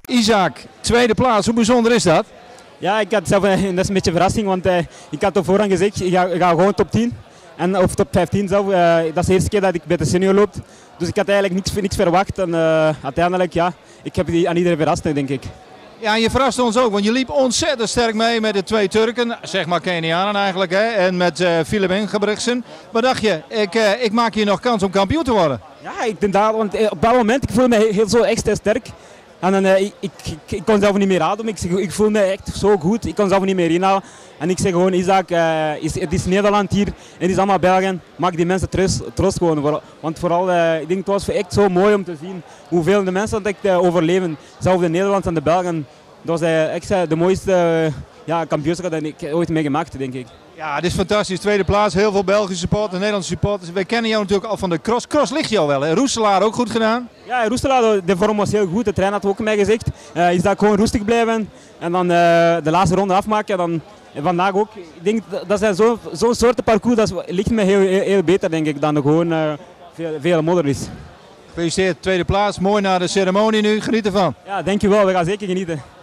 Isaac, tweede plaats. Hoe bijzonder is dat? Ja, ik had zelf, dat is een beetje een verrassing, want ik had op voorhand gezegd, ik ga gewoon top 10. Of top 15 zelf. Dat is de eerste keer dat ik bij de senior loop. Dus ik had eigenlijk niks verwacht. En uiteindelijk, ja, ik heb aan iedereen verrast, denk ik. Ja, je verraste ons ook, want je liep ontzettend sterk mee met de twee Turken, zeg maar Kenianen eigenlijk, hè? En met Philip Ingebrigtsen. Wat dacht je? Ik maak hier nog kans om kampioen te worden. Ja, ik denk dat, want op dat moment ik voelde me heel zo extra sterk. En dan, ik kon zelf niet meer ademen, ik voel me echt zo goed, ik kon zelf niet meer inhalen. En ik zeg gewoon, Isaac, het is Nederland hier, het is allemaal België, maak die mensen troost gewoon. Want vooral, ik denk het was echt zo mooi om te zien hoeveel de mensen dat overleven, zelfs de Nederlanders en de Belgen. Dat was echt de mooiste kampioenschap dat ik ooit meegemaakt, denk ik. Ja, het is fantastisch. Tweede plaats, heel veel Belgische supporters, Nederlandse supporters. Wij kennen jou natuurlijk al van de cross. Cross ligt jou wel, hè? Roeselaar ook goed gedaan? Ja, Roeselaar, de vorm was heel goed. De trainer had ook mij gezegd. Is dat gewoon rustig blijven en dan de laatste ronde afmaken. En vandaag ook. Ik denk dat zijn zo'n soort parcours, dat ligt me heel beter, denk ik, dan gewoon veel modder is. Gefeliciteerd, tweede plaats. Mooi naar de ceremonie nu. Geniet ervan. Ja, dankjewel. We gaan zeker genieten.